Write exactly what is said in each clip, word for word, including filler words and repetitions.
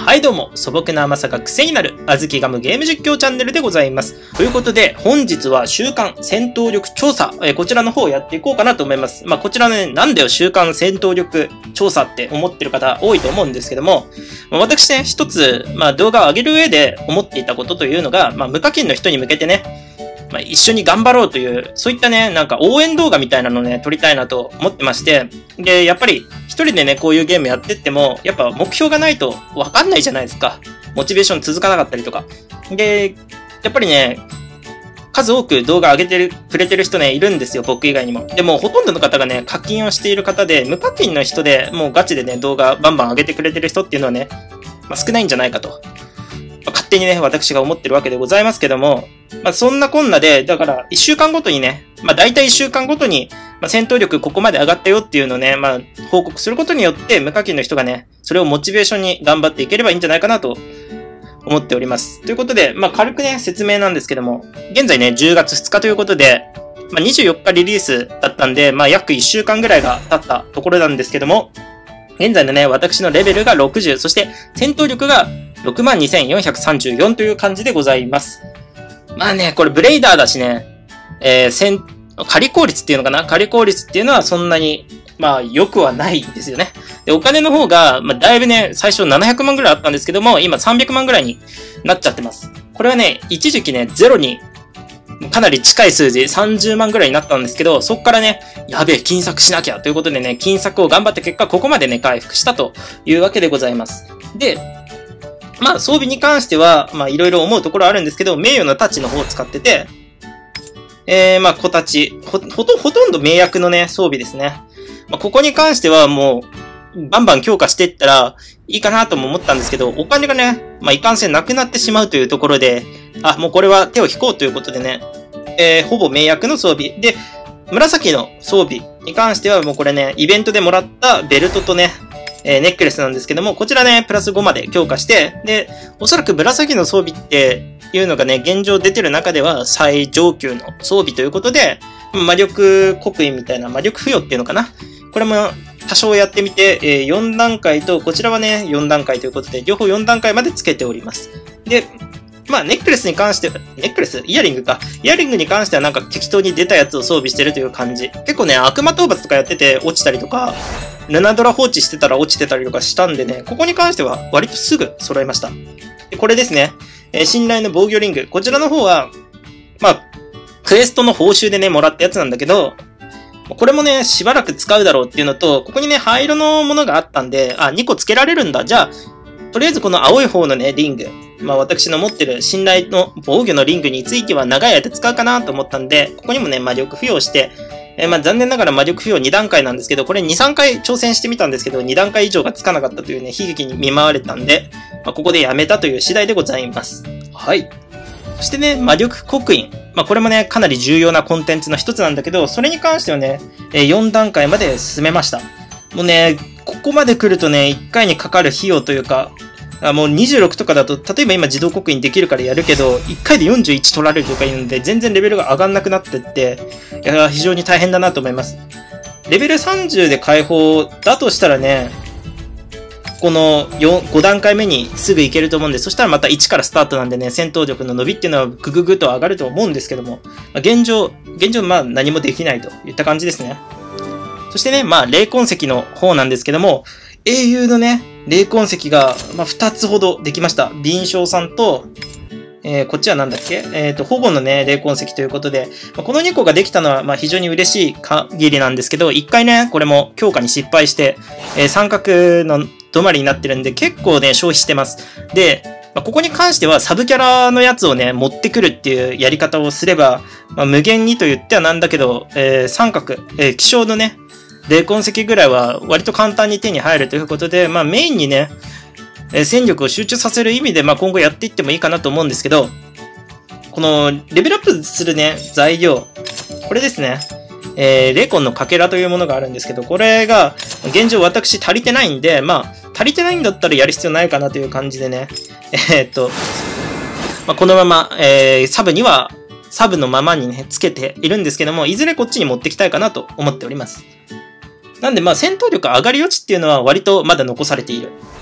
はいどうも、素朴な甘さが癖になる、あずきガムゲーム実況チャンネルでございます。ということで、本日は週間戦闘力調査、えー、こちらの方をやっていこうかなと思います。まあ、こちらね、なんだよ週間戦闘力調査って思ってる方多いと思うんですけども、まあ、私ね、一つ、まあ、動画を上げる上で思っていたことというのが、まあ、無課金の人に向けてね、まあ、一緒に頑張ろうという、そういったね、なんか応援動画みたいなのをね、撮りたいなと思ってまして、で、やっぱり一人でね、こういうゲームやってっても、やっぱ目標がないとわかんないじゃないですか。モチベーション続かなかったりとか。で、やっぱりね、数多く動画上げてる、くれてる人ね、いるんですよ、僕以外にも。でも、ほとんどの方がね、課金をしている方で、無課金の人でもうガチでね、動画バンバン上げてくれてる人っていうのはね、まあ、少ないんじゃないかと。まあ、勝手にね、私が思ってるわけでございますけども、まあ、そんなこんなで、だから、一週間ごとにね、まあ、大体一週間ごとに、まあ、戦闘力ここまで上がったよっていうのをね、まあ、報告することによって、無課金の人がね、それをモチベーションに頑張っていければいいんじゃないかなと思っております。ということで、まあ、軽くね、説明なんですけども、現在ね、じゅうがつふつかということで、まあ、にじゅうよっかリリースだったんで、まあ、約いっしゅうかんぐらいが経ったところなんですけども、現在のね、私のレベルがろくじゅう、そして戦闘力が ろくまんにせんよんひゃくさんじゅうよん という感じでございます。まあね、これブレイダーだしね、えー、戦、仮効率っていうのかな仮効率っていうのはそんなに、まあ、良くはないんですよね。で、お金の方が、まあ、だいぶね、最初ななひゃくまんぐらいあったんですけども、今さんびゃくまんぐらいになっちゃってます。これはね、一時期ね、ゼロに、かなり近い数字、さんじゅうまんぐらいになったんですけど、そっからね、やべえ、金策しなきゃということでね、金策を頑張った結果、ここまでね、回復したというわけでございます。で、まあ、装備に関しては、まあ、いろいろ思うところあるんですけど、名誉の太刀の方を使ってて、えー、まあ、小太刀、ほ、ほと、ほとんど名役のね、装備ですね。まあ、ここに関してはもう、バンバン強化していったらいいかなとも思ったんですけど、お金がね、まあ、いかんせんなくなってしまうというところで、あ、もうこれは手を引こうということでね、えー、ほぼ名役の装備。で、紫の装備に関してはもうこれね、イベントでもらったベルトとね、えー、ネックレスなんですけども、こちらね、プラスごまで強化して、で、おそらく紫の装備っていうのがね、現状出てる中では最上級の装備ということで、魔力刻印みたいな魔力付与っていうのかな。これも多少やってみて、えー、よんだんかいと、こちらはね、よんだんかいということで、両方よんだんかいまでつけております。で、まあ、ネックレスに関しては、ネックレスイヤリングか。イヤリングに関してはなんか適当に出たやつを装備してるという感じ。結構ね、悪魔討伐とかやってて落ちたりとか、ルナドラ放置してたら落ちてたりとかしたんでね、ここに関しては割とすぐ揃いました。でこれですね、えー、信頼の防御リング。こちらの方は、まあ、クエストの報酬でね、もらったやつなんだけど、これもね、しばらく使うだろうっていうのと、ここにね、灰色のものがあったんで、あ、にこつけられるんだ。じゃあ、とりあえずこの青い方のね、リング。まあ私の持ってる信頼の防御のリングについては長い間使うかなと思ったんで、ここにもね、魔力付与して、えー、まあ残念ながら魔力付与にだんかいなんですけど、これに、さんかい挑戦してみたんですけど、にだんかい以上がつかなかったというね、悲劇に見舞われたんで、まあここでやめたという次第でございます。はい。そしてね、魔力刻印。まあこれもね、かなり重要なコンテンツの一つなんだけど、それに関してはね、よんだんかいまで進めました。もうね、ここまで来るとね、いっかいにかかる費用というか、あもうにじゅうろくとかだと、例えば今自動刻印できるからやるけど、いっかいでよんじゅういち取られるとか言うんで、全然レベルが上がんなくなってって、いや、非常に大変だなと思います。レベルさんじゅうで解放だとしたらね、このごだんかいめにすぐ行けると思うんで、そしたらまたいちからスタートなんでね、戦闘力の伸びっていうのはグググと上がると思うんですけども、まあ、現状、現状まあ何もできないといった感じですね。そしてね、まあ霊魂石の方なんですけども、英雄のね、霊魂石が、まあ、ふたつほどできました。敏捷さんと、えー、こっちはなんだっけえっと、保護のね、霊魂石ということで、まあ、このにこができたのは、まあ、非常に嬉しい限りなんですけど、いっかいね、これも強化に失敗して、えー、三角の止まりになってるんで、結構ね、消費してます。で、まあ、ここに関しては、サブキャラのやつをね、持ってくるっていうやり方をすれば、まあ、無限にと言ってはなんだけど、えー、三角、えー、気象のね、霊魂石ぐらいは割と簡単に手に入るということで、まあメインにね、え戦力を集中させる意味で、まあ今後やっていってもいいかなと思うんですけど、このレベルアップするね、材料、これですね、えー、霊魂のかけらというものがあるんですけど、これが現状私足りてないんで、まあ足りてないんだったらやる必要ないかなという感じでね、えー、っと、まあ、このまま、えー、サブには、サブのままにね、つけているんですけども、いずれこっちに持ってきたいかなと思っております。なんでまあ戦闘力上がり余地っていうのは割とまだ残されている。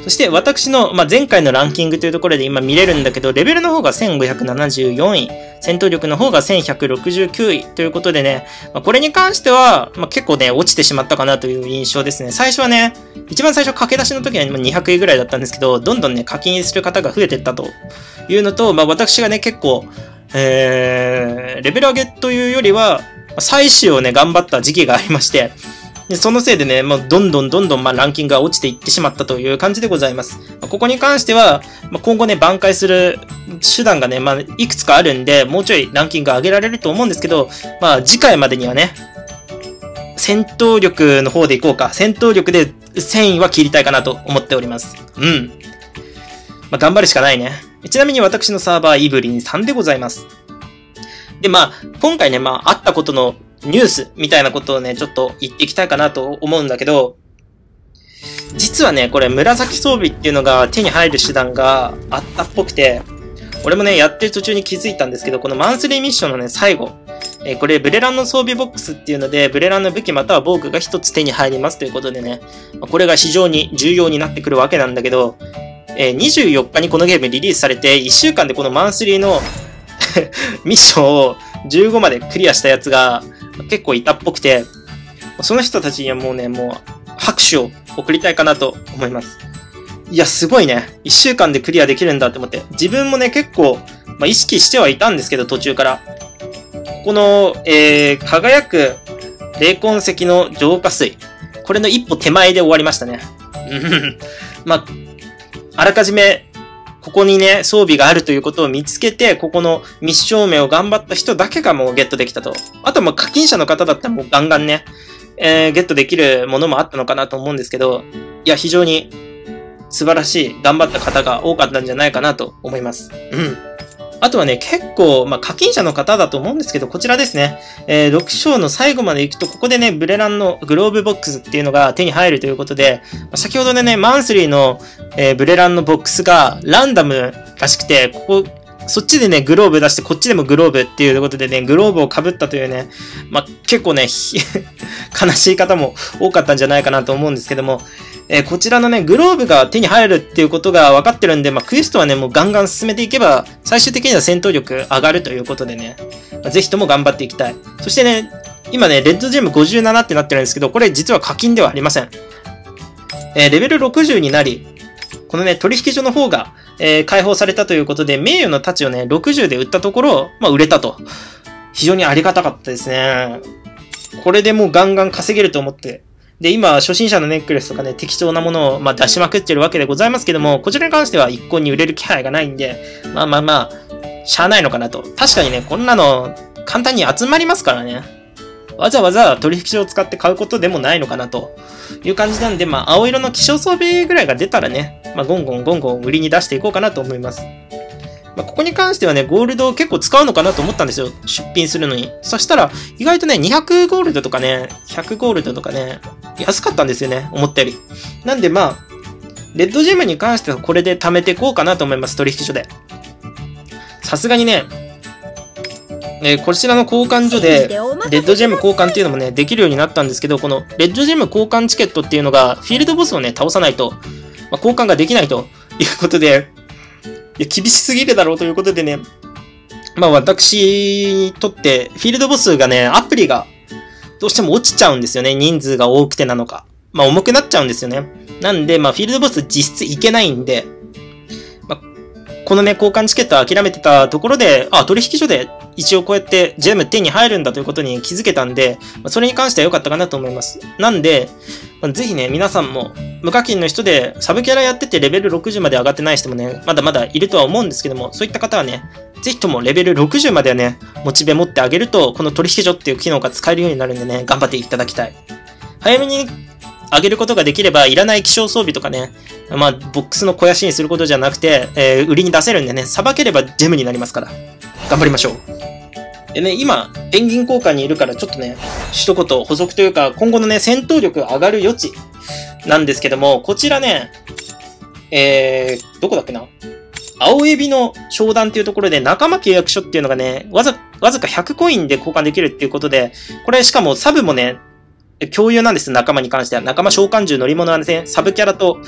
そして私の、まあ、前回のランキングというところで今見れるんだけど、レベルの方がせんごひゃくななじゅうよんい、戦闘力の方がせんひゃくろくじゅうきゅういということでね、まあ、これに関しては、まあ、結構ね、落ちてしまったかなという印象ですね。最初はね、一番最初駆け出しの時はにひゃくいぐらいだったんですけど、どんどんね、課金する方が増えていったというのと、まあ、私がね、結構、えー、レベル上げというよりは、採取をね、頑張った時期がありまして、でそのせいでね、もうどんどんどんどんまあランキングが落ちていってしまったという感じでございます。まあ、ここに関しては、まあ、今後ね、挽回する手段がね、まあ、いくつかあるんで、もうちょいランキング上げられると思うんですけど、まあ、次回までにはね、戦闘力の方でいこうか。戦闘力でせんいは切りたいかなと思っております。うん。まあ、頑張るしかないね。ちなみに私のサーバーはイブリンさんでございます。で、まあ、今回ね、まあ、あったことのニュースみたいなことをね、ちょっと言っていきたいかなと思うんだけど、実はね、これ紫装備っていうのが手に入る手段があったっぽくて、俺もね、やってる途中に気づいたんですけど、このマンスリーミッションのね、最後、えー、これブレランの装備ボックスっていうので、ブレランの武器または防具が一つ手に入りますということでね、これが非常に重要になってくるわけなんだけど、えー、にじゅうよっかにこのゲームリリースされて、いっしゅうかんでこのマンスリーのミッションをじゅうごまでクリアしたやつが結構いたっぽくて、その人たちにはもうね、もう拍手を送りたいかなと思います。いや、すごいね。いっしゅうかんでクリアできるんだって思って。自分もね、結構、まあ、意識してはいたんですけど、途中から。この、えー、輝く霊魂石の浄化水。これの一歩手前で終わりましたね。まあ、あらかじめ、ここにね、装備があるということを見つけて、ここのミッション名を頑張った人だけがもうゲットできたと。あとはもう課金者の方だったらもうガンガンね、えー、ゲットできるものもあったのかなと思うんですけど、いや、非常に素晴らしい、頑張った方が多かったんじゃないかなと思います。うん。あとはね、結構、まあ、課金者の方だと思うんですけど、こちらですね。えー、ろく章の最後まで行くと、ここでね、ブレランのグローブボックスっていうのが手に入るということで、先ほどでね、マンスリーの、えー、ブレランのボックスがランダムらしくて、ここ、そっちでね、グローブ出して、こっちでもグローブっていうことでね、グローブを被ったというね、まあ、結構ね、悲しい方も多かったんじゃないかなと思うんですけども、えー、こちらのね、グローブが手に入るっていうことが分かってるんで、まあ、クエストはね、もうガンガン進めていけば、最終的には戦闘力上がるということでね、まあ、ぜひとも頑張っていきたい。そしてね、今ね、レッドジェムごじゅうななってなってるんですけど、これ実は課金ではありません。えー、レベルろくじゅうになり、このね、取引所の方が、えー、解放されたということで、名誉の太刀をね、ろくじゅうで売ったところ、まあ、売れたと。非常にありがたかったですね。これでもうガンガン稼げると思って。で、今、初心者のネックレスとかね、適当なものを、まあ、出しまくってるわけでございますけども、こちらに関しては一向に売れる気配がないんで、まあまあまあ、しゃあないのかなと。確かにね、こんなの、簡単に集まりますからね。わざわざ取引所を使って買うことでもないのかなという感じなんで、まあ、青色の希少装備ぐらいが出たらね、まあ、ゴンゴンゴンゴン売りに出していこうかなと思います。まあ、ここに関してはね、ゴールドを結構使うのかなと思ったんですよ。出品するのに。そしたら、意外とね、にひゃくゴールドとかね、ひゃくゴールドとかね、安かったんですよね。思ったより。なんでまあ、レッドジェムに関してはこれで貯めていこうかなと思います。取引所で。さすがにね、えー、こちらの交換所で、レッドジェム交換っていうのもね、できるようになったんですけど、このレッドジェム交換チケットっていうのが、フィールドボスをね、倒さないと、まあ、交換ができないということで、いや、厳しすぎるだろうということでね、まあ私にとって、フィールドボスがね、アプリがどうしても落ちちゃうんですよね。人数が多くてなのか。まあ重くなっちゃうんですよね。なんで、まあフィールドボス実質いけないんで、まあ、このね、交換チケットを諦めてたところで、あ、取引所で一応こうやってジェム手に入るんだということに気づけたんで、まあ、それに関しては良かったかなと思います。なんで、まあ、ぜひね、皆さんも、無課金の人でサブキャラやっててレベルろくじゅうまで上がってない人もね、まだまだいるとは思うんですけども、そういった方はね、ぜひともレベルろくじゅうまではね、モチベ持ってあげると、この取引所っていう機能が使えるようになるんでね、頑張っていただきたい。早めに上げることができれば、いらない希少装備とかね、まあ、ボックスの肥やしにすることじゃなくて、えー、売りに出せるんでね、さばければジェムになりますから。頑張りましょう。でね、今、ペンギン交換にいるから、ちょっとね、一言補足というか、今後のね、戦闘力上がる余地なんですけども、こちらね、えー、どこだっけな青エビの商談っていうところで仲間契約書っていうのがね、わざ、わずかひゃくコインで交換できるっていうことで、これしかもサブもね、共有なんです。仲間に関しては。仲間召喚獣乗り物はね、サブキャラと、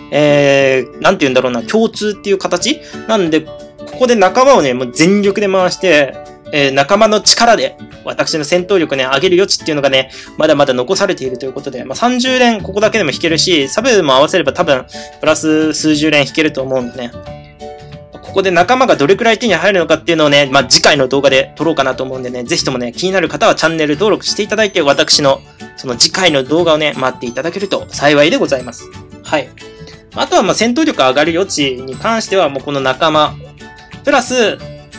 えー、なんて言うんだろうな、共通っていう形なんで、ここで仲間をね、もう全力で回して、えー、仲間の力で、私の戦闘力ね、上げる余地っていうのがね、まだまだ残されているということで、まあ、さんじゅう連ここだけでも引けるし、サブも合わせれば多分、プラス数十連引けると思うんでね。ここで仲間がどれくらい手に入るのかっていうのをね、まあ、次回の動画で撮ろうかなと思うんでね、ぜひともね、気になる方はチャンネル登録していただいて、私の、その次回の動画をね、待っていただけると幸いでございます。はい。あとは、ま、戦闘力上がる余地に関しては、もうこの仲間、プラス、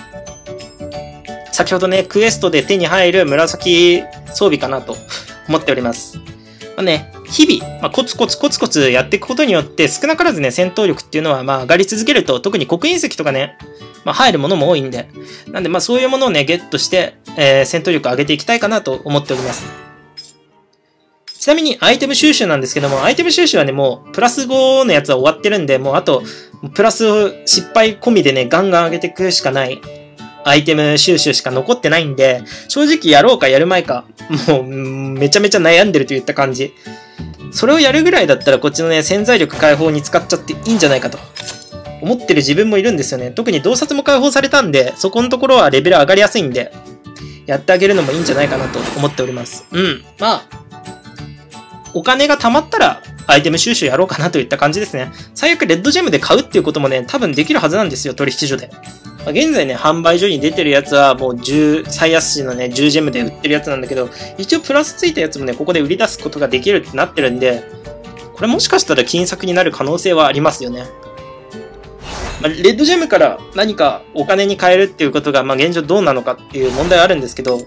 先ほどね、クエストで手に入る紫装備かなと思っております。まあね、日々、まあ、コツコツコツコツやっていくことによって、少なからずね、戦闘力っていうのは、まあ、上がり続けると、特に刻印石とかね、まあ、入るものも多いんで、なんで、まあ、そういうものをね、ゲットして、えー、戦闘力上げていきたいかなと思っております。ちなみに、アイテム収集なんですけども、アイテム収集はね、もう、プラスごのやつは終わってるんで、もう、あと、プラス失敗込みでね、ガンガン上げていくしかない、アイテム収集しか残ってないんで、正直やろうかやるまいか、もう、めちゃめちゃ悩んでるといった感じ。それをやるぐらいだったらこっちのね、潜在力解放に使っちゃっていいんじゃないかと思ってる自分もいるんですよね。特に洞察も解放されたんで、そこのところはレベル上がりやすいんで、やってあげるのもいいんじゃないかなと思っております。うん。まあ、お金が貯まったらアイテム収集やろうかなといった感じですね。最悪レッドジェムで買うっていうこともね、多分できるはずなんですよ、取引所で。現在ね、販売所に出てるやつはもうじゅう、最安値のね、じゅうジェムで売ってるやつなんだけど、一応プラスついたやつもね、ここで売り出すことができるってなってるんで、これもしかしたら金策になる可能性はありますよね。まあ、レッドジェムから何かお金に換えるっていうことが、まあ現状どうなのかっていう問題はあるんですけど、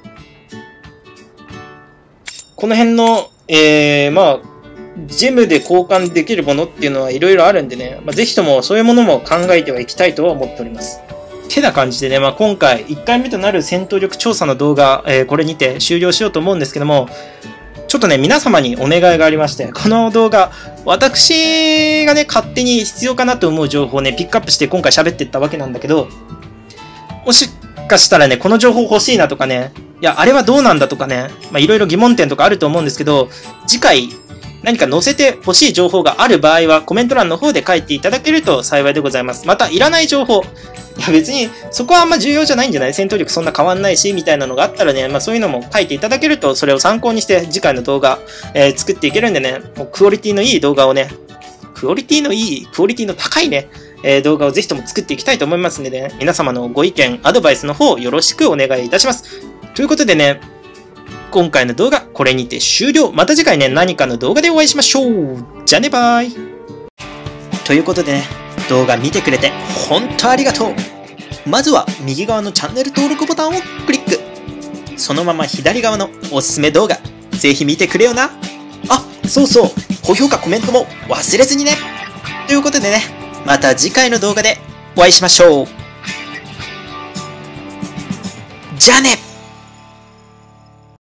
この辺の、えー、まあ、ジェムで交換できるものっていうのはいろいろあるんでね、まあ、ぜひともそういうものも考えてはいきたいとは思っております。てな感じでね、まあ、今回いっかいめとなる戦闘力調査の動画、えー、これにて終了しようと思うんですけども、ちょっとね、皆様にお願いがありまして、この動画、私がね、勝手に必要かなと思う情報をね、ピックアップして今回喋っていったわけなんだけど、もしかしたらね、この情報欲しいなとかね、いや、あれはどうなんだとかね、まあ、いろいろ疑問点とかあると思うんですけど、次回、何か載せて欲しい情報がある場合は、コメント欄の方で書いていただけると幸いでございます。また、いらない情報。いや、別に、そこはあんま重要じゃないんじゃない？戦闘力そんな変わんないし、みたいなのがあったらね、まあそういうのも書いていただけると、それを参考にして次回の動画、えー、作っていけるんでね、もうクオリティのいい動画をね、クオリティのいい、クオリティの高いね、えー、動画をぜひとも作っていきたいと思いますんでね、皆様のご意見、アドバイスの方よろしくお願いいたします。ということでね、今回の動画、これにて終了。また次回ね、何かの動画でお会いしましょう。じゃあね、バイ。ということでね、動画見てくれて、ほんとありがとう。まずは、右側のチャンネル登録ボタンをクリック。そのまま左側のおすすめ動画、ぜひ見てくれよな。あ、そうそう、高評価、コメントも忘れずにね。ということでね、また次回の動画でお会いしましょう。じゃあね。